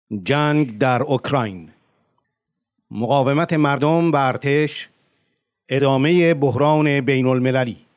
جنگ در اوکراین، مقاومت مردم و ارتش، ادامه بحران بین المللی.